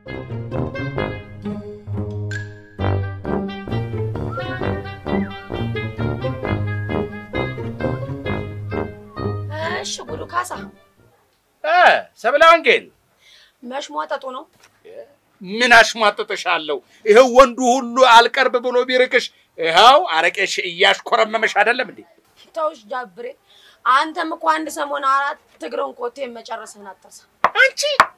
شغلو كاسا سبلا وانجيل مش مواتطو ነው ምን አሽሟጥጥሻለሁ ይሄው ወንዱ ሁሉ አልቀርብ ብሎ ቢርክሽ ይሄው አረቄሽ እያሽኮረመመሽ አይደለም እንዴ ተውሽ ጃብሬ አንተም እኮ አንድ ሰሞን አራት ትግሩን ኮቴ መጨረስህን አጥርሳ አንቺ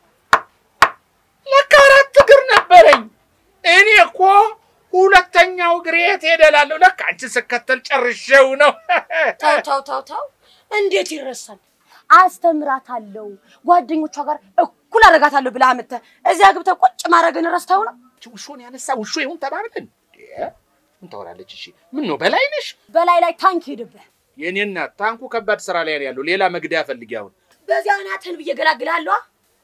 ለካ አራት ትግር ነበረኝ እኔ እኮ ሁለተኛው ግሬት ሄደላለሁ ለካ አንቺ ስከተል ጨርሼው ነው ታው እንዴት ይረሳል አስተምራታለሁ ጓደኞቿ ጋር እኩል አረጋታለሁ ብላ አመተ እዚያ ግብተ ቁጭ ማረግን ረስታው ነው ውሾን ያነሳ ውሾ ይሁን ተባብለን ምን ተወራለች እሺ ምን ነው በላይ ነሽ በላይ ላይ ታንክ ሄደብህ የኔና ታንኩ ከባድ ስራ ላይ ያለው ሌላ መግደያ ፈልጊያው በዚያ ናተን በየገላግላለሁ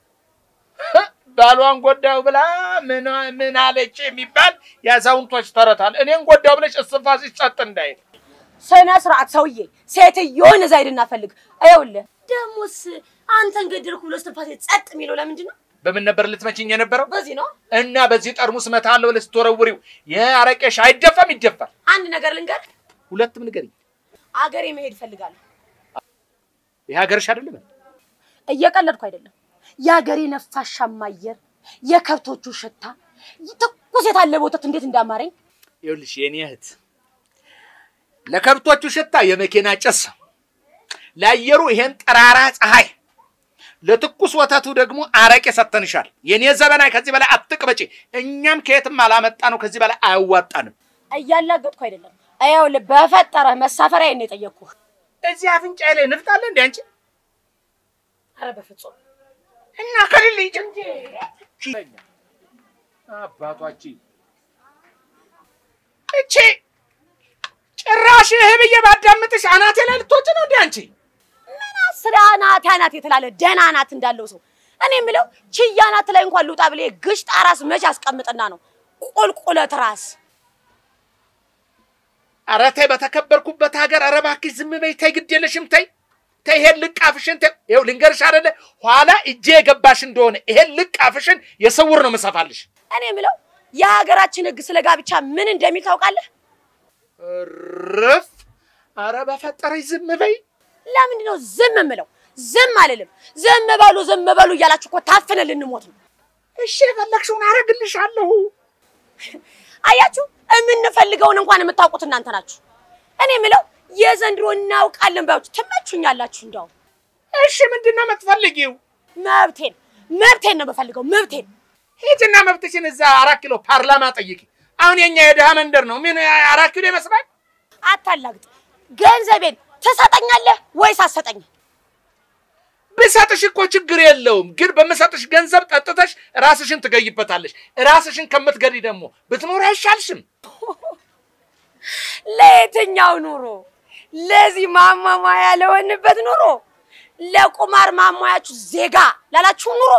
ባሏን ጎዳው ብላ ምን አለች የሚባል ያዛውንቶች ተረታል እኔን ጎዳው ብለሽ እስፋስ ይጻጥ እንዳይ ሰና ስርዓት ሰውዬ ሴትዮን ዘይድና ፈልግ አይውልህ ደሞስ አንተን ገድልኩ ብሎ እስፋስ ይጻጥ ሚለው ለምንድን ነው በምን ነበር ልትመጪኝ የነበረው በዚህ ነው እና በዚህ ጠርሙስ መታለው ለስተወረውሪው የአረቄሽ አይደፋም ይደፋል አንድ ነገር ልንገር ሁለቱም ንገሪኝ አገሬ መሄድ ፈልጋለሁ የሀገርሽ አይደለም እየቀለድኩ አይደለም ያገሬ ነፋሻማ አየር የከብቶቹ ሽታ ትኩስ የታለበ ወተት እንዴት እንዳማረኝ ይኸውልሽ የኔ እህት ለከብቶቹ ሽታ የመኪና ጭስ ለአየሩ ይሄን ጠራራ ፀሐይ ለትኩስ ወተቱ ደግሞ አረቄ ሰተንሻል የኔ ዘበናይ ከዚህ በላይ አትቅበጪ እኛም ከየትም አላመጣ ነው ከዚህ በላይ አያዋጣንም እያላገጥኩ አይደለም አይውልህ በፈጠረ መሳፈሪያ እኔ ጠየቅኩ እዚህ አፍንጫዬ ላይ ንፍጣለ እንዴ አንቺ አረ በፍጹም እና ከልልይ እንጂ አባቷቺ እቺ ጭራሽ ህብዬ ባዳምጥሽ አናቴ ላይ ልትወጪ ነው እንዴ አንቺ ምን አስራናት አናቴ ተላለ ደናናት እንዳለው ሰው እኔ ምለው ቺያናት ላይ እንኳን ልውጣ ብለ ግሽ ጣራስ መች አስቀምጥና ነው ቁልቁለት ራስ አራቴ በተከበርኩበት ሀገር አረባክሽ ዝም በይ ታይ ግድ የለሽም ታይ ታይ ልቃፍሽን ይው ልንገርሽ አይደለ ኋላ እጄ የገባሽ እንደሆነ ይሄ ልቃፍሽን የሰውር ነው መሳፋልሽ እኔ ምለው የሀገራችን ህግ ስለጋብቻ ምን እንደሚል ታውቃለህ ረፍ አረ በፈጠረኝ ዝም በይ ለምን ነው ዝም ምለው ዝም አልልም ዝም በሉ እያላችሁ እኮ ታፈነ ልንሞት ነው እሺ ፈለክሽውን አረግልሻለሁ አያችሁ እምንፈልገውን እንኳን የምታውቁት እናንተ ናችሁ እኔ ምለው የዘንድሮ እናውቃለን ባያችሁ ተመቹኛላችሁ እንዳው እሺ ምንድነው የምትፈልጊው መብቴን ነው በፈልገው መብቴን ሄጅና መብትሽን እዛ 4 ኪሎ ፓርላማ ጠይቂ አሁን የኛ የደሃ መንደር ነው ምን 4 ኪሎ ይመስላል አታላግጥ ገንዘቤን ተሰጠኛለህ ወይስ አሰጠኝ በሰጥሽ እኮ ችግር የለውም ግን በመሰጥሽ ገንዘብ ጠጥተሽ ራስሽን ትገይበታለሽ ራስሽን ከመትገሪ ደግሞ ብትኖር አይሻልሽም ለየትኛው ኑሮ ለዚህ ማማማያ ለሆነበት ኑሮ ለቁማር ማማያችሁ ዜጋ ላላችሁ ኑሮ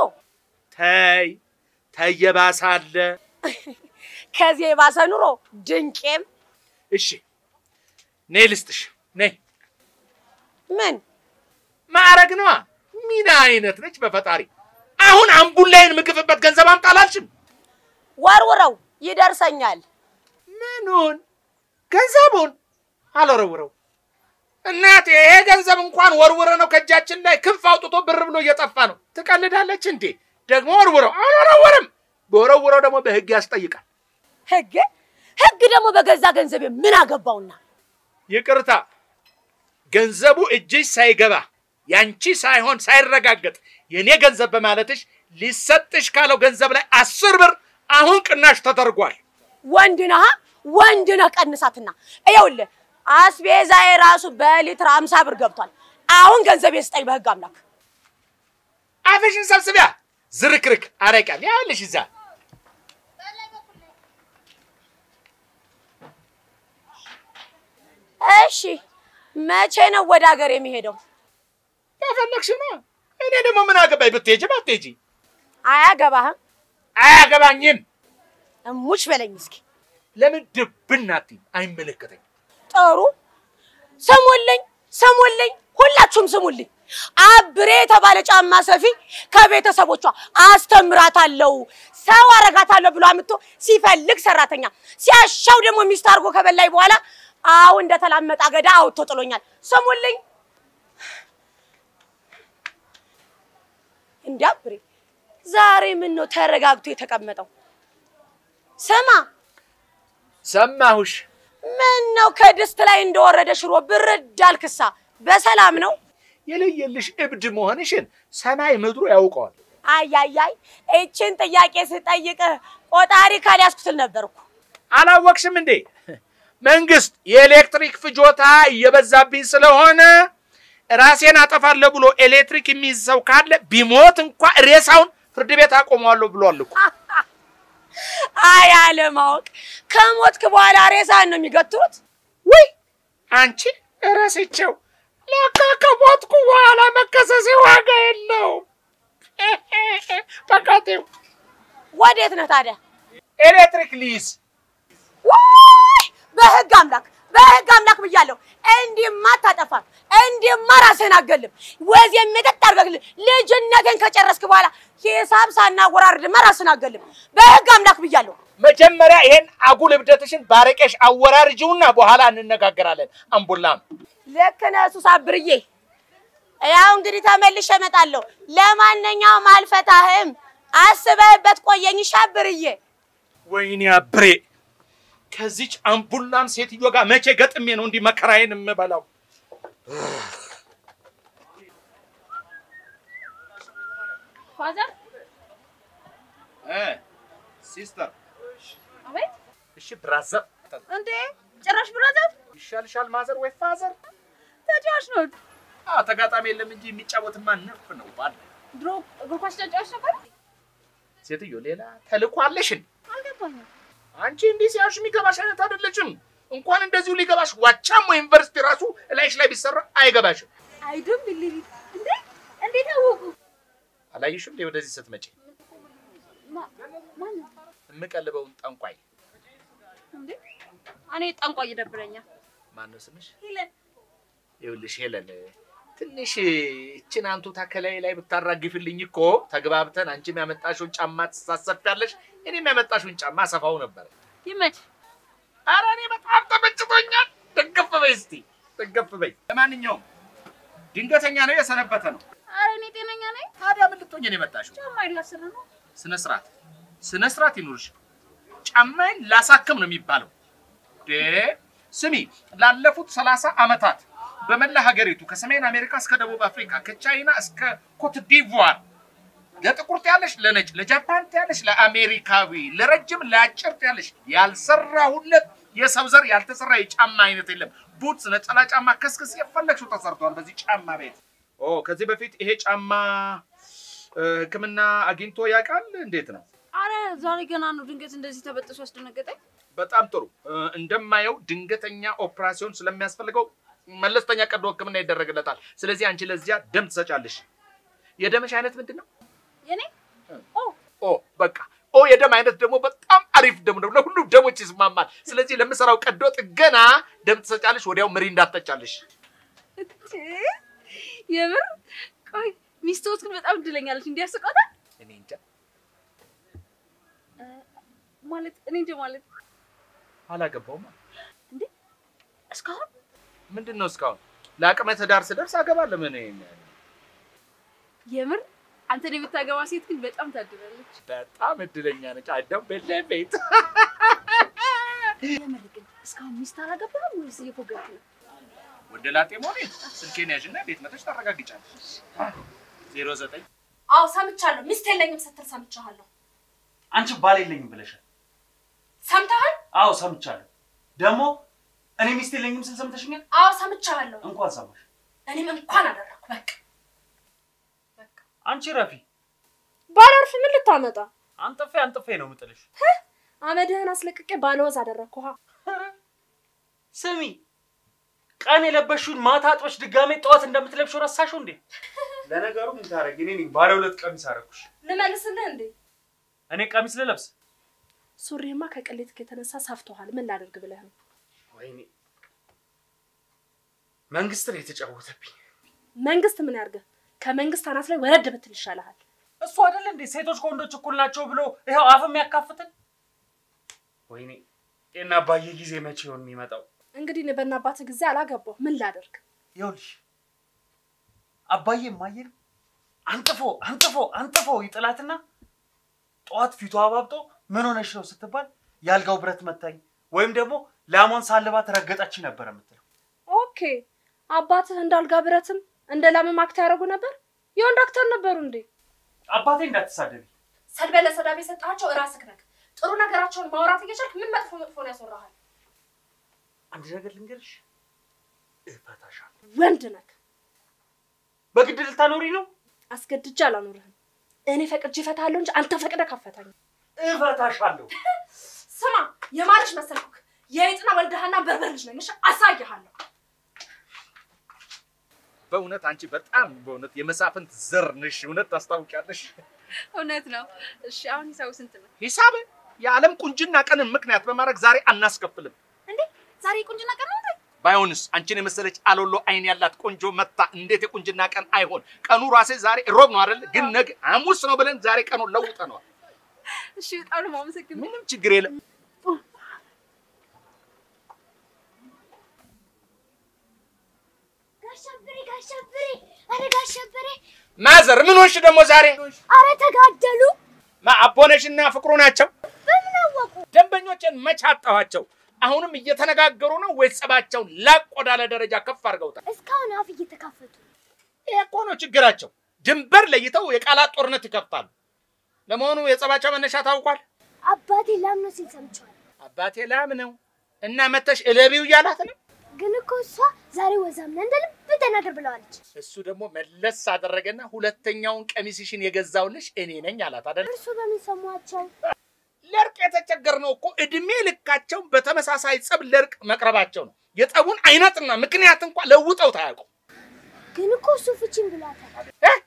ተይ የባሳለ ከዚህ የባሰ ኑሮ ድንቄም እሺ ነይ ልስጥሽ ነይ ምን ማረግ ነው ሚና አይነት ነች በፈጣሪ አሁን አምቡላይን ምግፍበት ገንዘብ አምጣላልሽም ወርውረው ይደርሰኛል ምኑን ገንዘቡን አልወረውረው እናቴ ይሄ ገንዘብ እንኳን ወርውረ ነው ከጃችን ላይ ክንፍ አውጥቶ ብር ብሎ እየጠፋ ነው ትቀልዳለች እንዴ ደግሞ ወርውረው አልወረውረም በወረውረው ደግሞ በህግ ያስጠይቃል ህግ ደግሞ በገዛ ገንዘብ ምን አገባውና ይቅርታ ገንዘቡ እጅሽ ሳይገባ ያንቺ ሳይሆን ሳይረጋገጥ የኔ ገንዘብ በማለትሽ ሊሰጥሽ ካለው ገንዘብ ላይ 10 ብር አሁን ቅናሽ ተደርጓል ወንድና ቀንሳትና አይውልህ አስቤዛ የራሱ በሊትር 50 ብር ገብቷል አሁን ገንዘብ ይስጠኝ በህግ አምላክ አፍሽን ሰብስቢያ ዝርክርክ አረቃም ያልሽ ይዛ እሺ መቼ ነው ወደ ሀገር የሚሄደው ተፈለክሽ ነው እኔ ደግሞ ምን አገባኝ ብትሄጂ ባትሄጂ አያገባኝም እሙሽ በለኝ እስኪ ለምን ድብናቲ አይመለከተኝ ጥሩ ሰሞልኝ ሁላችሁም ስሙልኝ አብሬ የተባለ ጫማ ሰፊ ከቤተሰቦቿ አስተምራታለሁ ሰው አረጋታለሁ ብሎ አምጥቶ ሲፈልግ ሰራተኛ ሲያሻው ደግሞ ሚስት አርጎ ከበላይ በኋላ አው እንደተላመጣ ገዳ አውጥቶ ጥሎኛል ስሙልኝ እንዲያብሬ ዛሬ ምን ነው ተረጋግቶ የተቀመጠው ሰማ ሰማሁሽ ምን ነው ከድስት ላይ እንደወረደ ሽሮ ብርዳልክሳ በሰላም ነው የለየልሽ እብድ መሆንሽን ሰማይ ምድሩ ያውቀዋል አይ እቺን ጥያቄ ስጠይቅ ቆጣሪ ካሊያስኩትል ነበርኩ አላወቅሽም እንዴ መንግስት የኤሌክትሪክ ፍጆታ እየበዛብኝ ስለሆነ ራሴን አጠፋለሁ ብሎ ኤሌክትሪክ የሚይዘው ካለ ቢሞት እንኳን ሬሳውን ፍርድ ቤት አቆመዋለሁ ብሏል እኮ አይ አለማወቅ ከሞትክ በኋላ ሬሳን ነው የሚገቱት ወይ አንቺ ራስቸው ለካከሞትኩ በኋላ መከሰስ ዋጋ የለው በቃቴው ወዴት ነው ታዲያ ኤሌክትሪክ ሊዝ ወይ በህግ አምላክ ብያለሁ እንዲማ ታጠፋ እንዲማ ራስህን አገልም ወዝ የሚጠጥ አርገግል ልጅነትን ከጨረስክ በኋላ ሂሳብ ሳናወራርድ ራስህን አገልም በህግ አምላክ ብያለሁ መጀመሪያ ይሄን አጉል እብደትሽን ባረቀሽ አወራርጂውና በኋላ እንነጋገራለን አምቡላም ለከነሱ ሳብርዬ ያው እንግዲህ ተመልሼ እመጣለሁ ለማንኛውም አልፈታህም አስበህበት ቆየኝ ሻብርዬ ወይኔ አብሬ ከዚች አምቡላም ሴትዮ ጋር መቼ ገጥሜ ነው እንዲ መከራዬን እምበላው ፋዘር ሲስተር አቤት እሺ ብራዘር እንዴ ጭራሽ ብራዘር ይሻልሻል ማዘር ወይ ፋዘር ተጫዋች ነው ተጋጣሚ የለም እንጂ የሚጫወትማ ነፍ ነው ባል ድሮ እግር ኳስ ተጫዋች ነበር ሴትዮ ሌላ ተልኳለሽን አልገባኝም አንቺ እንዴ ሲያሽ የሚገባሽ አይነት አይደለችም እንኳን እንደዚሁ ሊገባሽ ዋቻም ወይ ዩኒቨርሲቲ ራሱ ላይሽ ላይ ቢሰራ አይገባሽም አይዱም ቢልሊ እንዴ ታውቁ አላየሽም ወደዚህ ስትመጪ ማን እምቀልበውን ጠንቋይ እንዴ እኔ ጠንቋይ ይደብረኛል ማን ነው ስምሽ ሄለን ይኸውልሽ ሄለን ትንሽ እቺን አንቱ ታከላይ ላይ ብታራግፍልኝ እኮ ተግባብተን አንቺም ያመጣሽውን ጫማ ተሳሰፍያለሽ እኔም ያመጣሽውን ጫማ ሰፋው ነበር ይመች አራኔ በጣም ተመጭቶኛል ደገፍ በይ እስቲ ደገፍ በይ ለማንኛውም ድንገተኛ ነው የሰነበተ ነው አራኔ ጤነኛ ነኝ ታዲያ ምን ልትሆኚ ነው የመጣሽው ጫማ ይላስረ ነው ስነ ስርዓት ይኑርሽ ጫማን ላሳክም ነው የሚባለው ስሚ ላለፉት 30 አመታት በመላ ሀገሪቱ ከሰሜን አሜሪካ እስከ ደቡብ አፍሪካ ከቻይና እስከ ኮት ዲቮር ለጥቁርት ያለሽ ለነጭ ለጃፓን ያለሽ ለአሜሪካዊ ለረጅም ለአጭር ያለሽ ያልሰራሁለት የሰው ዘር ያልተሰራ የጫማ አይነት የለም ቡትስ ነጠላ ጫማ ከስከስ የፈለግሽው ተሰርቷል በዚህ ጫማ ቤት ከዚህ በፊት ይሄ ጫማ ህክምና አግኝቶ ያውቃል እንዴት ነው አረ ዛሬ ገና ነው ድንገት እንደዚህ ተበጥሶ አስደነገጠኝ በጣም ጥሩ እንደማየው ድንገተኛ ኦፕራሲዮን ስለሚያስፈልገው መለስተኛ ቀዶ ህክምና ይደረግለታል ስለዚህ አንቺ ለዚያ ደም ትሰጫለሽ የደምሽ አይነት ምንድነው የኔ በቃ የደም አይነት ደግሞ በጣም አሪፍ ደም ነው ለሁሉ ደሞች ይስማማል ስለዚህ ለምሰራው ቀዶ ጥገና ደም ትሰጫለሽ ወዲያው ምሪ እንዳትጠጫለሽ የምር ቆይ ሚስቶት ግን በጣም ድለኛለች እንዲያስቀጣ እኔ እንጃ ማለት አላገባውም እንዴ እስካሁን ምንድነው እስካሁን ለአቅመ ትዳር ስደርስ አገባለሁ ምን የምር አንተን የምታገባ ሴት ግን በጣም ታድላለች በጣም እድለኛ ነች አይደል በለቤት የምር ግን እስካሁን ሚስት አላገባም ወይስ እየፎገርክ ነው ወደላጤ ሞኔ ስልኬን ያዥና ቤት መጥተሽ ታረጋግጫለሽ 09 አው ሰምቻለሁ ሚስት የለኝም ስትል ሰምቻለሁ አንቺ ባል የለኝም ብለሻል ሰምተሃል አው ሰምቻለሁ ደሞ እኔ ሚስት የለኝም ስል ሰምተሽኛል አው ሰምቻለሁ እንኳን ሰማሽ እኔም እንኳን አደረኩ በቃ አንቺ ረፊ ባላርፍ ምን ልታመጣ አንጠፌ ነው ምጥልሽ አመድህን አስለቅቄ ባለወዝ አደረኩህ ስሚ ቀን የለበሽውን ማታ አጥበሽ ድጋሜ ጧት እንደምትለብሽው ረሳሽው እንዴ ለነገሩ ምን ታረጊ እኔ ባለ ሁለት ቀሚስ አረኩሽ ልመልስልህ እንዴ እኔ ቀሚስ ልለብስ ሱሪማ ከቀሌት ከተነሳ ሳፍቷል ምን ላደርግ ብለህ ነው ወይኔ መንግስት ላይ ተጫወተብኝ መንግስት ምን ያርገ ከመንግስት አናት ላይ ወረድ ብትል ይሻላል እሱ አይደል እንዴ ሴቶች ከወንዶች እኩል ናቸው ብሎ ይሄው አፍም ያካፍተን ወይኔ እና አባዬ ጊዜ መቼ ይሆን የሚመጣው እንግዲህ በእናባተ ጊዜ አላገባው ምን ላደርግ ይኸውልሽ አባዬ ማየን አንጥፎ ይጥላትና ጧት ፊቱ አባብጦ ምን ሆነሽ ነው ስትባል ያልጋው ብረት መታኝ ወይም ደግሞ ላሞን ሳልባት ረገጣች ነበር የምትለው ኦኬ አባትህ እንዳልጋ ብረትም እንደ ላም ማክታ ያረጉ ነበር የወንድ አክተር ነበሩ እንዴ አባቴ እንዳትሳደቢ ሰልበለ ሰዳቤ ሰጣቸው ራስክ ነክ ጥሩ ነገራቸውን ማውራት እየቻልክ ምን መጥፎ ነው ያሰራሃል አንድ ነገር ልንገርሽ እፈታሻለሁ ወንድ ነክ በግድ ልታኖሪ ነው አስገድጄ አላኖርህም እኔ ፈቅጄ እፈታለሁ እንጂ አንተ ፈቅደህ ካፈታኝ እፈታሻለሁ ስማ የማለሽ መሰልኩክ የይጥና ወልደሃና በርበርልሽ ነኝ እሺ አሳይሃለሁ በእውነት አንቺ በጣም በእውነት የመሳፍንት ዘር ነሽ እውነት ታስታውቂያለሽ እውነት ነው እሺ አሁን ሂሳቡ ስንት ነው ሂሳብ የዓለም ቁንጅና ቀንን ምክንያት በማድረግ ዛሬ አናስከፍልም እንዴ ዛሬ ቁንጅና ቀን ነው እንዴ ባይሆንስ አንቺን የመሰለች አሎሎ አይን ያላት ቆንጆ መጣ እንዴት የቁንጅና ቀን አይሆን ቀኑ ራሴ ዛሬ ሮብ ነው አይደል ግን ነገ ሐሙስ ነው ብለን ዛሬ ቀኑን ለውጠናል እሺ በጣም ነው ማመሰግነው ምንም ችግር የለም ጋሻብሬ ማዘር ምን ሆንሽ ደግሞ ዛሬ አረ ተጋደሉ አቦነሽና ፍቅሩ ናቸው በምን አወቁ ደንበኞችን መቻጣዋቸው አሁንም እየተነጋገሩ ነው ወይስ ጸባቸው ላቆዳለ ደረጃ ከፍ አድርገውታል እስካሁን አፍ እየተካፈቱ እኮ ነው ችግራቸው ድንበር ለይተው የቃላት ጦርነት ይከፍታሉ ለመሆኑ የጸባቸው መነሻ ታውቋል አባቴ ላም ነው ሲል ሰምቻለሁ አባቴ ላም ነው እና መተሽ እለቢው ያላት ነው ግን እኮ እሷ ዛሬ ወዛም እንደልብ ተናገር ብለዋለች እሱ ደግሞ መለስ አደረገና ሁለተኛውን ቀሚስሽን የገዛውልሽ እኔ ነኝ አላት አይደል እርሱ በምን ሰማቸው ለርቅ የተቸገርነው እኮ እድሜ ልካቸው በተመሳሳይ ጸብ ለርቅ መቅረባቸው ነው የጠቡን አይነትና ምክንያት እንኳን ለውጠው ታያውቁ ግን እኮ እሱ ፍቺን ብሏታል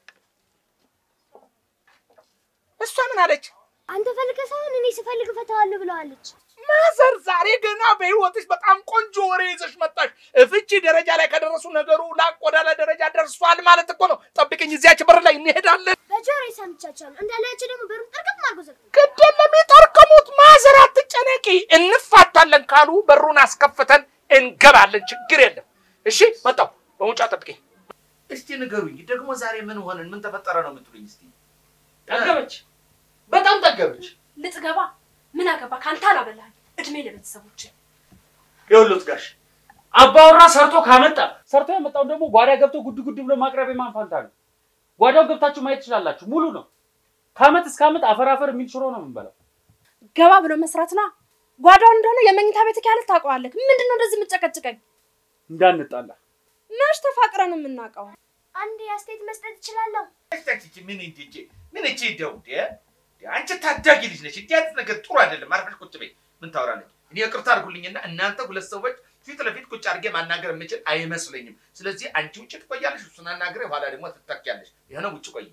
እሷ ምን አለች አንተ ፈልገህ ሳይሆን እኔ ስፈልግ ፈታዋለሁ ብለዋለች ማዘር ዛሬ ገና በህይወትሽ በጣም ቆንጆ ወሬ ይዘሽ መጣሽ ፍቺ ደረጃ ላይ ከደረሱ ነገሩ ላቆዳለ ደረጃ ደርሷል ማለት እኮ ነው ጠብቀኝ እዚያች በር ላይ እንሄዳለን በጆሮዬ ሰምቻቸዋለሁ እንዳላችሁ ደግሞ በሩን ጠርቀም አድርጎ ዘግቶ ከደለም ይጠርቀሙት ማዘር አትጨነቂ እንፋታለን ካሉ በሩን አስከፍተን እንገባለን ችግር የለም እሺ መጣው በመውጫ ጠብቀኝ እስቲ ንገሩኝ ደግሞ ዛሬ ምን ሆነን ምን ተፈጠረ ነው የምትሉኝ እስቲ ጠገበች በጣም ጠገበች ልትገባ ምን አገባ ካንተ አላበላኝ እድሜ ለቤተሰቦች ይኸውልህ ጋሽ አባወራ ሰርቶ ካመጣ ሰርቶ ያመጣው ደግሞ ጓዳ ገብቶ ጉድ ብሎ ማቅረብ የማንፋንታ ነው ጓዳው ገብታችሁ ማየት ትችላላችሁ ሙሉ ነው ካመት እስከ አመት አፈራፈር የሚል ሽሮ ነው የምንበላው ገባ ብሎ መስራትና ጓዳው እንደሆነ የመኝታ ቤት ካለ ታውቀዋለህ ምንድነው እንደዚህ የምጨቀጭቀኝ እንዳንጣላ ናሽ ተፋቅረን የምናውቀው አንዴ አስተያየት መስጠት እችላለሁ እስቲ ምን እቺ ደውዴ አንቺ ታዳጊ ልጅ ነሽ እንዴት ነገር ጥሩ አይደለም አርፈሽ ቁጭ በይ ምን ታወራለች እኔ ይቅርታ አድርጉልኝና እናንተ ሁለት ሰዎች ፊት ለፊት ቁጭ አድርጌ ማናገር የምችል አይመስለኝም ስለዚህ አንቺ ውጭ ትቆያለሽ እሱን አናግሬ ኋላ ደግሞ ትተካያለሽ ይሄን ውጭ ቆይ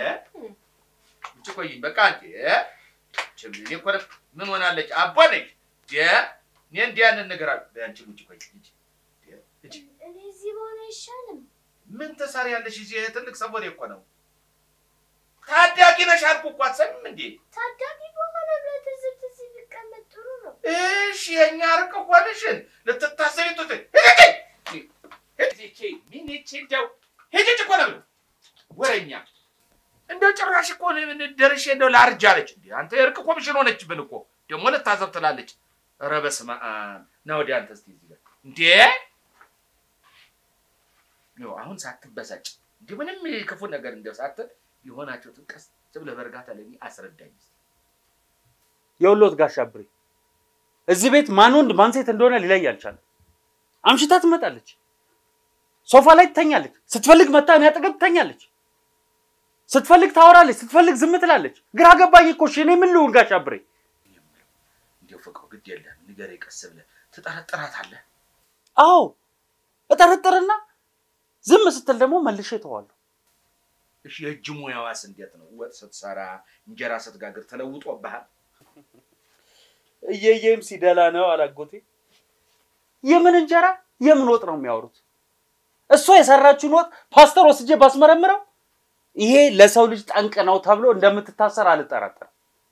ውጭ ቆይ በቃ አንቺ ቸምኔ እኮ ምን ሆናለች አባነሽ እኔ እንዲያን ነገር አንቺ ውጭ ቆይ እኔ እዚህ ሆነ ይሻላል ምን ተሳሪያለሽ እዚህ ትልቅ ሰው እኮ ነው ታዳጊ ነሽ አልኩ እኮ አትሰሚም እንዴ ታዳጊ በሆነ ለትዝብት ሲቀመጥ ጥሩ ነው እሺ የኛ አርቀ ሆነሽን ልትታሰይቱት እቺ ምን እቺ እንደው ሄጀች እኮ ነው ወረኛ እንደው ጭራሽ እኮ ምን ደርሼ እንደው ላርጃለች እንዴ አንተ የርቅ ኮሚሽን ሆነችብን እኮ ደሞ ልታዘብ ትላለች ኧረ በስመ አብ ነው ወዲያ አንተ እስቲ እዚህ እንዴ ነው አሁን ሳትበሳጭ እንዴ ምንም ክፉ ነገር እንደው ሳትል ይሆናቸው ተቀስ ብለ በርጋታ ለኔ አስረዳኝ የውሎት ጋሻብሬ እዚህ ቤት ማን ወንድ ማን ሴት እንደሆነ ሊለይ አልቻለም አምሽታ ትመጣለች ሶፋ ላይ ትተኛለች ስትፈልግ መጣ እኔ አጠገብ ትተኛለች ስትፈልግ ታወራለች ስትፈልግ ዝም ትላለች ግራ ገባኝ እኮ እኔ ምን ልሁን ጋሻብሬ እንደው ፍቅሩ ግድ የለም ንገሬ ቀስ ብለ ትጠረጥራታለህ አዎ እጠረጥርና ዝም ስትል ደግሞ መልሼ ተዋለሁ እሺ የእጅ ሙያዋስ እንዴት ነው ወጥ ስትሰራ እንጀራ ስትጋግር ተለውጦብሃል እየየም ሲደላ ነው አላጎቴ የምን እንጀራ የምን ወጥ ነው የሚያወሩት እሷ የሰራችው ኖት ፓስተር ወስጄ ባስመረምረው ይሄ ለሰው ልጅ ጠንቅ ነው ተብሎ እንደምትታሰር አልጠራጠርም።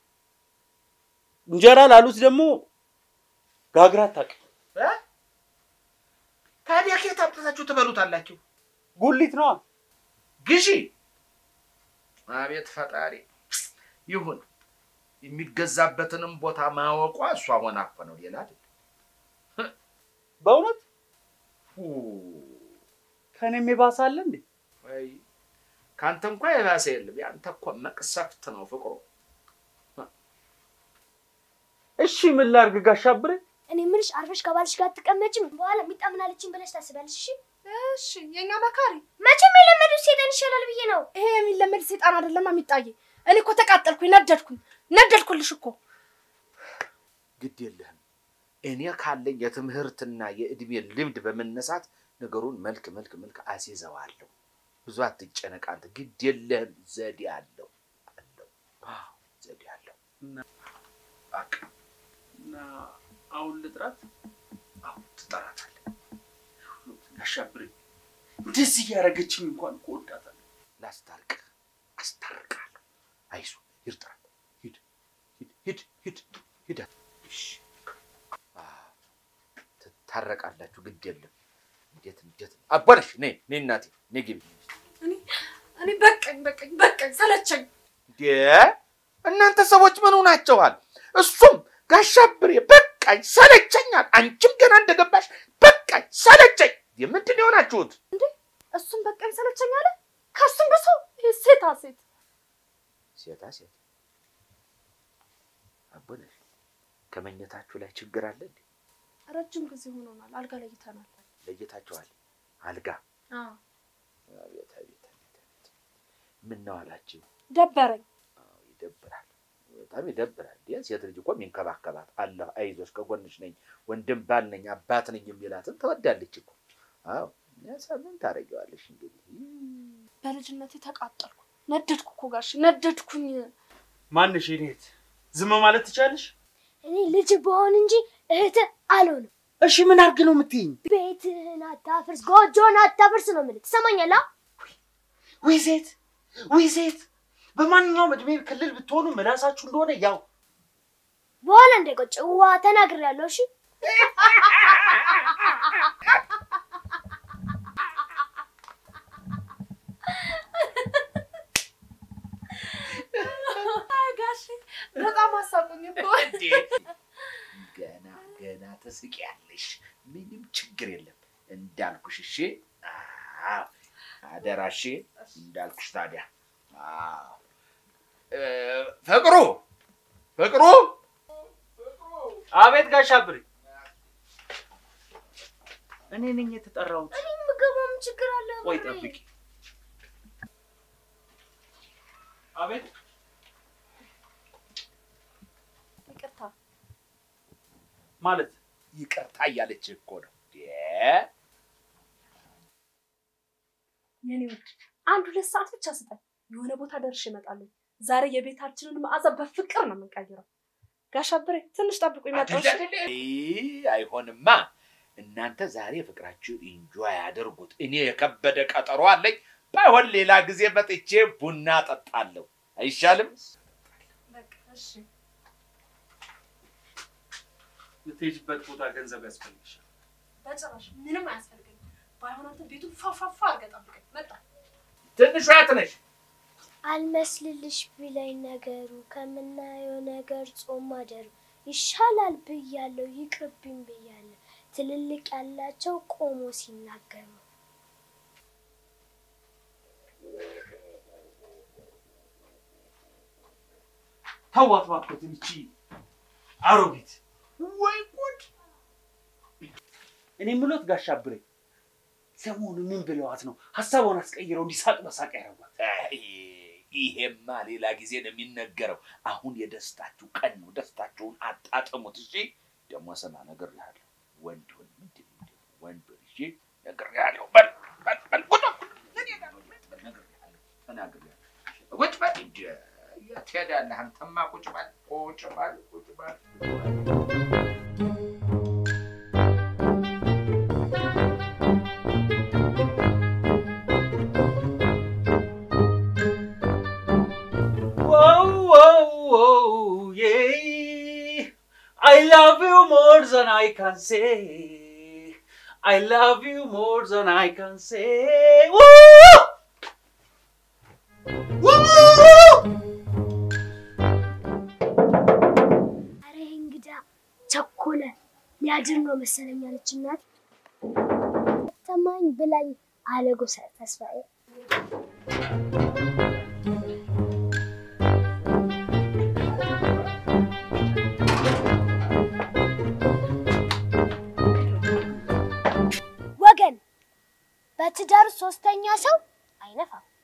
እንጀራ ላሉት ደግሞ ጋግራ ታቅ ታዲያ ከየት አምጥታችሁ ትበሉታላችሁ? ጉሊት ነው ግዢ። አቤት ፈጣሪ ይሁን። የሚገዛበትንም ቦታ ማወቋ እሷ ሆና እኮ ነው ሌላ አይደል? በእውነት ከኔም ይባሳል እንዴ? ወይ ካንተ እንኳን የባሰ የለም። ያንተ እኮ መቅሰፍት ነው ፍቅሩ። እሺ ምን ላርግ ጋሻብሬ? እኔ ምንሽ አርፈሽ ከባልሽ ጋር ተቀመጭም በኋላ ሚጣምናለችን ብለሽ ታስባለሽ? እሺ የኛ መካሪ መቼም የለመደው ሰይጣን ይሻላል ብዬ ነው። ይሄ የሚለመድ ሰይጣን አይደለም የሚጣይ። እኔ እኮ ተቃጠልኩኝ፣ ነደድኩልሽ እኮ። ግድ የለህም። እኔ ካለኝ የትምህርትና የእድሜ ልምድ በመነሳት ነገሩን መልክ አስይዘዋለሁ። ብዙ አትጨነቅ አንተ። ግድ የለህም። ዘዴ አለው። ዘዴ አለው። እና አሁን ልጥራት? አዎ ትጠራታለህ። ጋሻብሬ እንደዚህ ያረጋችኝ እንኳን ቆዳታለሁ። ላስታርቅ አስታርቃለሁ። አይዞህ ይርጥራት። ሂድ። እሺ ትታረቃላችሁ። ግድ የለም። እንዴት አባለሽ ነይ እናቴ ነይ ግቢ። እኔ በቃኝ ሰለቸኝ። እናንተ ሰዎች ምን ሆናችኋል? እሱም ጋሻብሬ በቃኝ ሰለቸኛል። አንቺም ገና እንደገባሽ በቃኝ ሰለቸኝ። ምንድን ነው የሆናችሁት እንዴ? እሱም በቃኝ ሰለቸኝ አለ። ከሱም ብሶ ሴታ አባለሽ ከመኝታችሁ ላይ ችግር አለ እንዴ? ረጅም ጊዜ ሆኖናል። አልጋ ለይተናል። ለይታችኋል? አልጋ? አቤት ምን ነው አላችሁ? ደበረኝ። ይደብራል፣ በጣም ይደብራል። ሴት ልጅ እኮ የሚንከባከባት አላህ አይዞሽ ከጎንሽ ነኝ ወንድም ባል ነኝ አባት ነኝ የሚላትን ትወዳለች እኮ። አዎ ያሳምን ታረጋዋለሽ። እንግዲህ በልጅነቴ ተቃጠልኩ፣ ነደድኩ እኮ ጋሽ ነደድኩኝ። ማንሽ እህት ዝም ማለት ትቻለሽ? እኔ ልጅ በሆን እንጂ እህት አልሆንም። እሺ ምን አርግ ነው የምትይኝ? ቤትህን አታፍርስ፣ ጎጆን አታፍርስ ነው የምልህ። ትሰማኛለህ? ወይ ዜት በማንኛውም እድሜ ክልል ብትሆኑ ምላሳችሁ እንደሆነ ያው በኋላ እንደቆጨ ተናግሬያለሁ። እሺ ጋሽ በጣም አሳቁኝ እኮ። ገና ተስቂያለሽ። ምንም ችግር የለም እንዳልኩሽ። እሺ አደራሽ እንዳልኩሽ። ታዲያ ፍቅሩ አቤት ጋሻብሬ። እኔ ነኝ የተጠራሁት። እኔ ምገባም ችግር አለ። ቆይ ጠብቂ። አቤት ይቅርታ ማለት ይቅርታ እያለች እኮ ነው። የኔ ውድ 1-2 ሰዓት ብቻ ስጠኝ። የሆነ ቦታ ደርሼ እመጣለሁ። ዛሬ የቤታችንን መዓዛ በፍቅር ነው የምንቀይረው። ጋሻብሬ ትንሽ ጠብቁኝ መጣሽ። አይሆንማ። እናንተ ዛሬ ፍቅራችሁ ኢንጆይ አድርጉት። እኔ የከበደ ቀጠሮ አለኝ። ባይሆን ሌላ ጊዜ መጥቼ ቡና ጠጣለሁ። አይሻልም? በቃ እሺ። ልትሄጂበት ቦታ ገንዘብ ያስፈልግሻል። በጭራሽ ምንም አያስፈልግም። ባይሆን አንተ ቤቱን ፋፋፋ አድርገህ ጠብቀኝ። መጣ ትንሿ ያትነሽ አልመስልልሽ ቢለኝ ነገሩ ከምናየው ነገር ጾም ማደሩ ይሻላል ብያለሁ፣ ይቅርብኝ ብያለሁ። ትልልቅ ያላቸው ቆሞ ሲናገሩ ተዋት ባክዎት እንጂ አሮጊት። ወይ ጉድ! እኔ ምሎት ጋሻብሬ ሰሞኑ ምን ብለዋት ነው ሐሳቡን አስቀይረው እንዲሳቅ በሳቅ ያረጋት? ይሄማ ሌላ ጊዜ ነው የሚነገረው። አሁን የደስታችሁ ቀን ነው። ደስታችሁን አጣጥሙት። እሺ ደግሞ ሰማ ነገር ያለው ወንድ ወንድ እሺ ነገር ያለው በል ቁጭ ምን ይላል ነገር ያለው ተናገር ያለው ቁጭ በል እንጂ ያትሄዳለህ። አንተማ ቁጭ በል I love you more than I can say. I love you more than I can say. Woo! Woo! አረ እንግዳ ቸኮለ ሊያድር ነው መሰለኝ አለች እናት ተማኝ ብላኝ አለጎ ተስፋዬ ወገን በትዳር ሶስተኛ ሰው አይነፋም